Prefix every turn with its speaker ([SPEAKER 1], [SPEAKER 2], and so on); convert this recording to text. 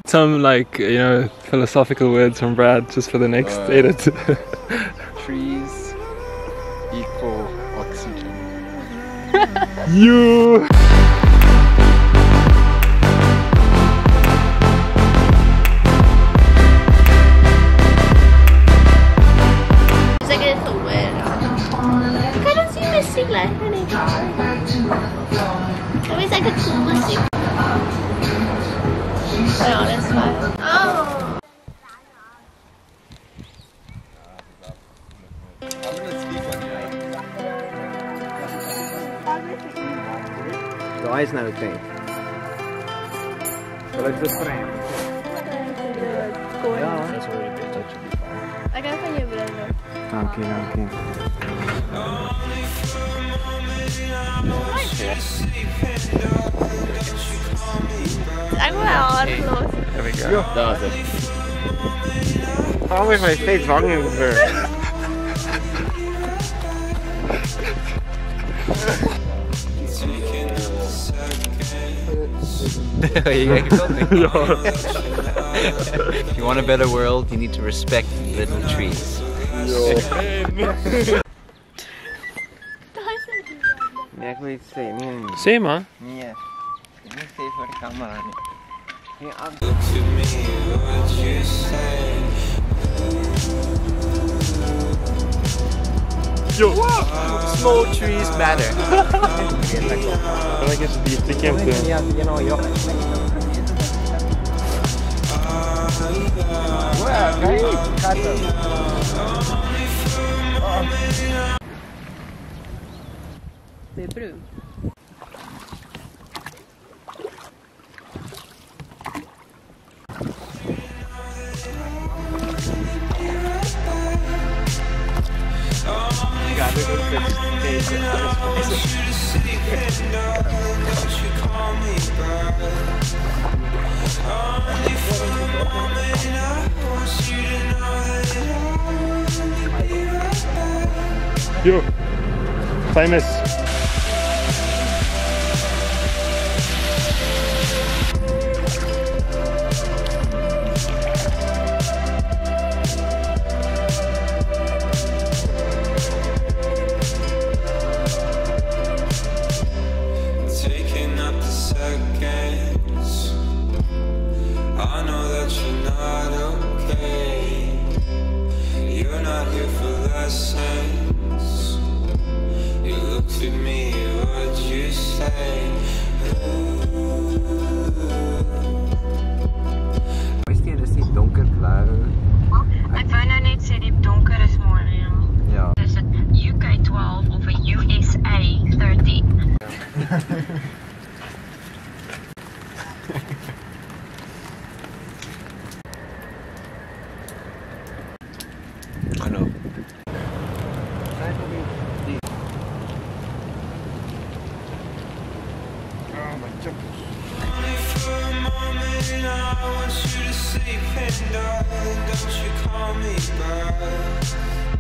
[SPEAKER 1] some like, you know, philosophical words from Brad just for the next edit.
[SPEAKER 2] Trees equal oxygen.
[SPEAKER 1] You.
[SPEAKER 3] Always like a cool music. No, that's fine. Oh.
[SPEAKER 2] I'm gonna sleep on you. The eyes now thing. But I just frame. Ja, dat is wel een beetje.
[SPEAKER 3] Ik ga van je brengen.
[SPEAKER 2] Dank je, dank je.
[SPEAKER 3] I'm wel close.
[SPEAKER 1] There we go.
[SPEAKER 2] Ja, daar is het. Waarom is mij steeds wanger gebeurd?
[SPEAKER 4] If you want a better world, you need to respect little trees.
[SPEAKER 2] Nee, ik wil iets zeggen. Nee.
[SPEAKER 1] Zeg man.
[SPEAKER 2] Nee. Ik moet even voor de camera. Nee,
[SPEAKER 1] Yo.
[SPEAKER 4] Small trees matter.
[SPEAKER 1] I guess the weekend.
[SPEAKER 2] Ja, you know, ja. Kijk, gaat hem.
[SPEAKER 3] Det är brun.
[SPEAKER 1] Yo. Famous.
[SPEAKER 5] Ik wou nou net sê die donker is mooi, ja.
[SPEAKER 2] Ja.
[SPEAKER 5] Is dit UK 12 of 'n USA 13?
[SPEAKER 4] I know.
[SPEAKER 2] Oh, my jumpers.
[SPEAKER 6] I want you to sleep and darling, don't you call me back.